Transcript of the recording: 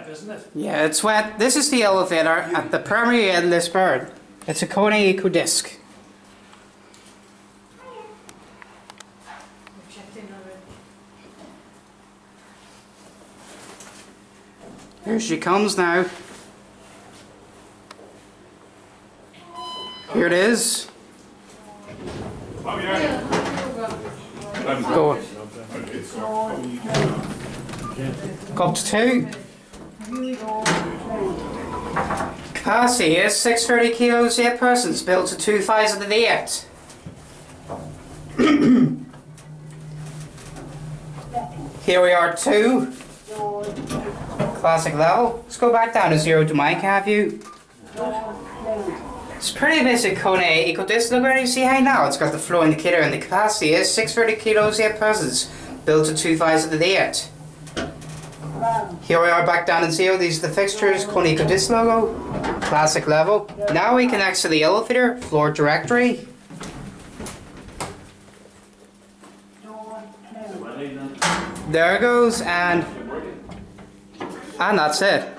wet, isn't it? Yeah, it's wet. This is the elevator at the primary end of this bird. It's a Kone EcoDisc. Here she comes now. Here it is. Go. Go up to 2. Capacity is 630 kilos, 8 persons, built to 2008. Here we are 2. Classic level. Let's go back down to 0 to my car view. It's pretty basic Kone EcoDisc. Look where you see how now it's got the flow indicator, and the capacity is 630 kilos, 8 persons, built to 2008. Here we are back down in 0. These are the fixtures, Kone EcoDisc logo, classic level. Now we can access the elevator, floor directory. There it goes, and that's it.